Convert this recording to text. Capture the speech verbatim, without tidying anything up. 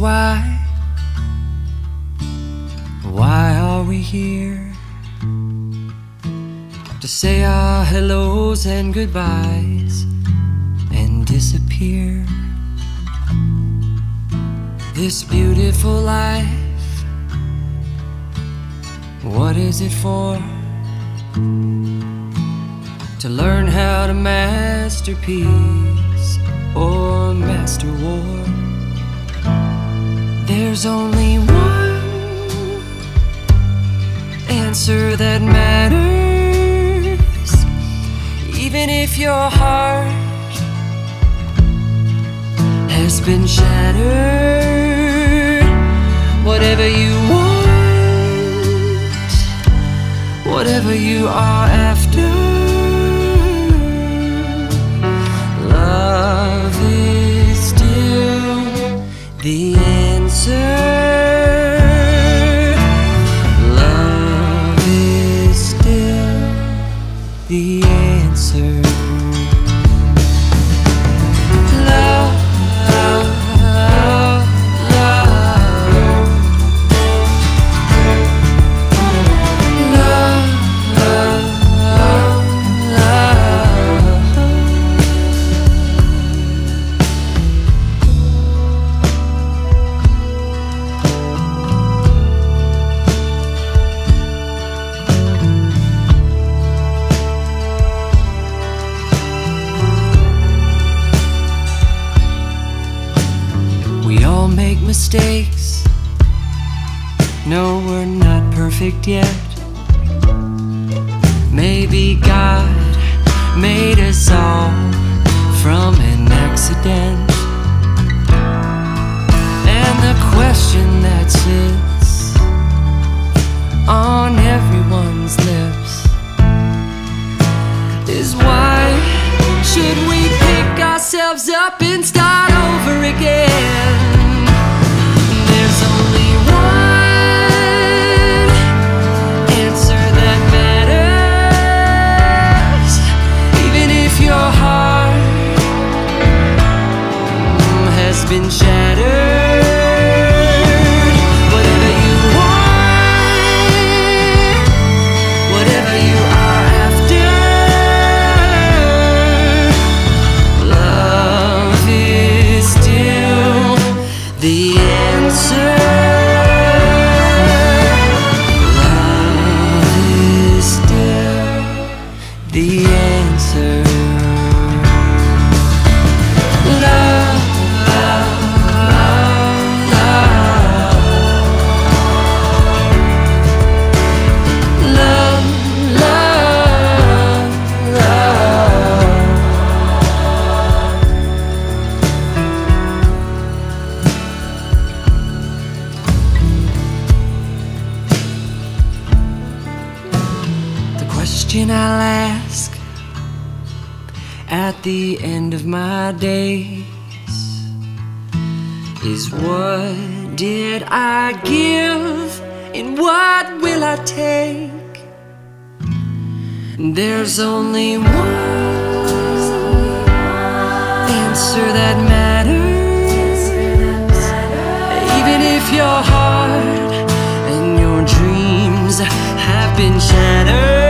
why. Why are we here? To say our hellos and goodbyes and disappear. This beautiful life, what is it for? To learn how to master peace or master war. There's only one answer that matters, even if your heart has been shattered. Whatever you want, whatever you are after, love is still the answer. Love is still the answer. Love, love, love, love, love, we all make mistakes. No, we're not perfect yet. Maybe God made us all from an accident. And the question that sits on everyone's lips is why should we pick ourselves up and start over again? There's only one answer that matters, even if your heart has been shattered. Whatever you want, whatever you are after, love is still the answer. Love is still the answer. Love, love, love, love, love. The question I'll ask at the end of my days is, what did I give and what will I take? There's only one answer that matters, even if your heart and your dreams have been shattered.